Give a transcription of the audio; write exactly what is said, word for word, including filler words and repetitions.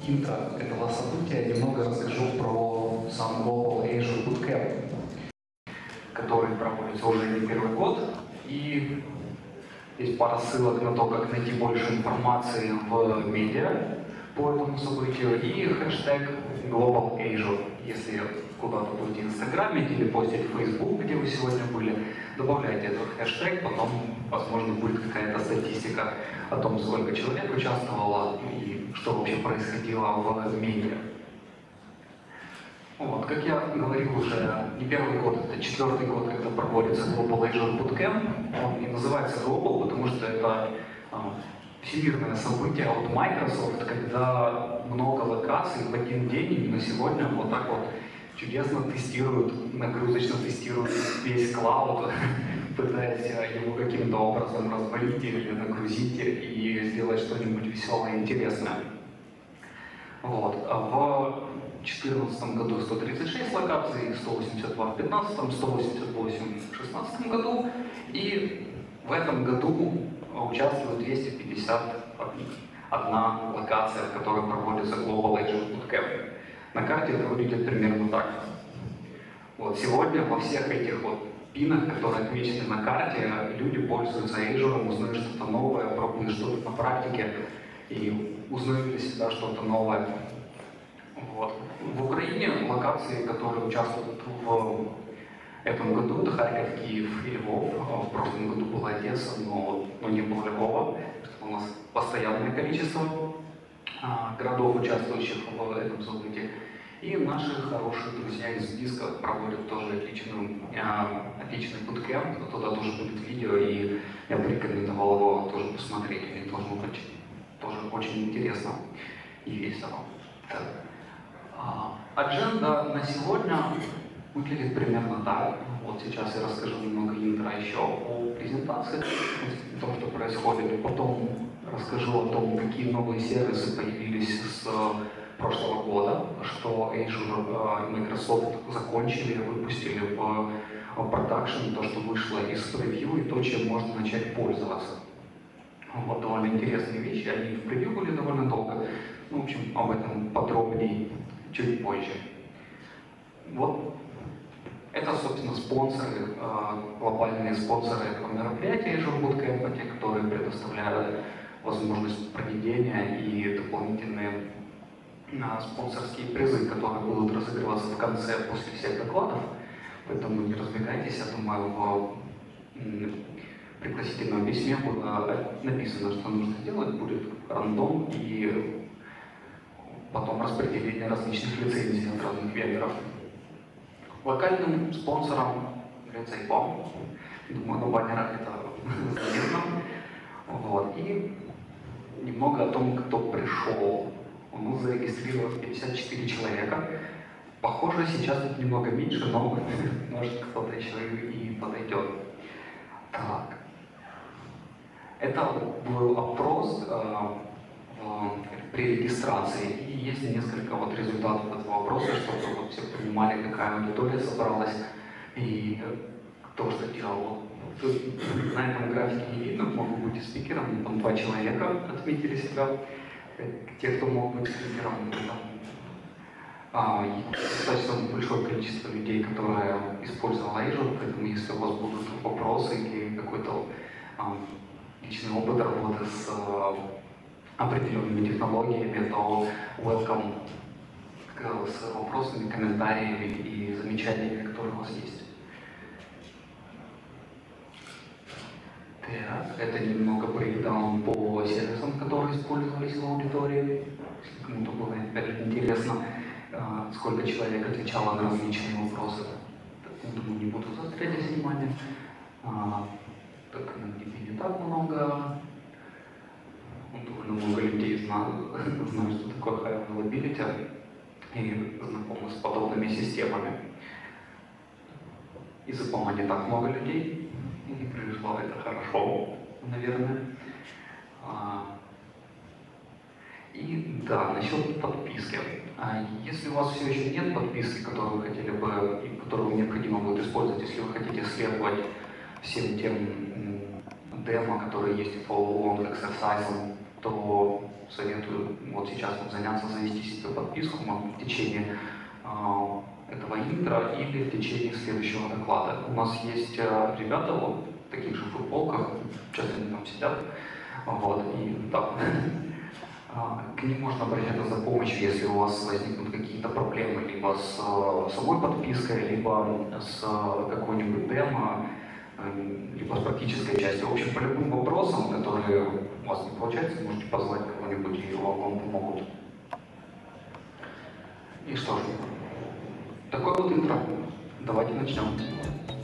интро этого события немного расскажу про сам Global Azure Bootcamp, который проводится уже не первый год. И есть пара ссылок на то, как найти больше информации в медиа по этому событию, и хэштег Global Azure. Если куда-то будете инстаграмить или постить в Facebook, где вы сегодня были, добавляйте этот хэштег, потом, возможно, будет какая-то статистика о том, сколько человек участвовало и что вообще происходило в медиа. Вот, как я говорил уже, не первый год, это четвертый год, когда проводится Global Azure Bootcamp. Он и называется Global, потому что это а, всемирное событие от Microsoft, когда много локаций в один день, именно сегодня, вот так вот чудесно тестируют, нагрузочно тестируют весь клауд, пытаясь его каким-то образом развалить или нагрузить и сделать что-нибудь веселое и интересное. Вот. В две тысячи четырнадцатом году сто тридцать шесть локаций, сто восемьдесят два в две тысячи пятнадцатом, сто восемьдесят восемь в две тысячи шестнадцатом году, и в этом году участвует двести пятьдесят одна локация, в которой проводится Global Azure Bootcamp. На карте это выглядит примерно так. Вот сегодня во всех этих вот пинах, которые отмечены на карте, люди пользуются Azure, узнают что-то новое, пробуют что-то на практике и узнают для себя что-то новое. Вот. В Украине локации, которые участвуют в этом году, это Харьков, Киев и Львов. В прошлом году была Одесса, но, но не было Львова. У нас постоянное количество а, городов, участвующих в этом событии. И наши хорошие друзья из списка проводят тоже отличный, а, отличный буткемп. Туда тоже будет видео, и я бы рекомендовал его тоже посмотреть. И должно быть тоже очень интересно и весело. Так. Адженда на сегодня выглядит примерно так. Вот сейчас я расскажу немного интро еще о презентации, о том, что происходит. Потом расскажу о том, какие новые сервисы появились с прошлого года, что Azure и Microsoft закончили, выпустили в продакшн, то, что вышло из превью, и то, чем можно начать пользоваться. Вот довольно интересные вещи, они в превью были довольно долго. Ну, в общем, об этом подробнее чуть позже. Вот. Это, собственно, спонсоры, глобальные спонсоры этого мероприятия Azure Bootcamp, те, которые предоставляют возможность проведения и дополнительные спонсорские призы, которые будут разыгрываться в конце после всех докладов. Поэтому не разбегайтесь, я думаю, в пригласительном письме было написано, что нужно сделать, будет рандом и потом распределение различных лицензий от разных вендоров. Локальным спонсором является ай пи эй. Думаю, на баннерах это заметно. Вот. И немного о том, кто пришел. У нас зарегистрировалось пятьдесят четыре человека. Похоже, сейчас это немного меньше, но может кто-то еще и подойдет. Так. Это был опрос при регистрации, и есть несколько вот результатов этого вопроса, чтобы вот все понимали, какая аудитория собралась и кто что делал. Тут на этом графике не видно, могу быть спикером, там два человека отметили себя, те, кто мог быть спикером, там, а, достаточно большое количество людей, которые использовали Azure, поэтому если у вас будут вопросы или какой-то а, личный опыт работы с определенными технологиями, то welcome с вопросами, комментариями и замечаниями, которые у вас есть. Так, это немного брейкдаун по сервисам, которые использовались в аудитории. Если кому-то было интересно, сколько человек отвечало на различные вопросы. Так, думаю, не буду заострять внимание. Так, не так много. Довольно много людей знают, знают, что такое high availability и знакомы с подобными системами. Из ИПАМа не так много людей, и пришло это хорошо, наверное. И да, насчет подписки. Если у вас все еще нет подписки, которую вы хотели бы, и которую необходимо будет использовать, если вы хотите следовать всем тем демо, которые есть в follow-along exercise, то советую вот сейчас вот заняться, завести себе подписку в течение а, этого интро или в течение следующего доклада. У нас есть а, ребята вот в таких же футболках, сейчас они там сидят, вот, и да, к ним можно обращаться за помощью, если у вас возникнут какие-то проблемы либо с самой подпиской, либо с какой-нибудь демо, либо с практической частью. В общем, по любым вопросам, которые у вас не получается, можете позвать кого-нибудь, и вам, вам помогут. И что ж, такой вот интро. Давайте начнем.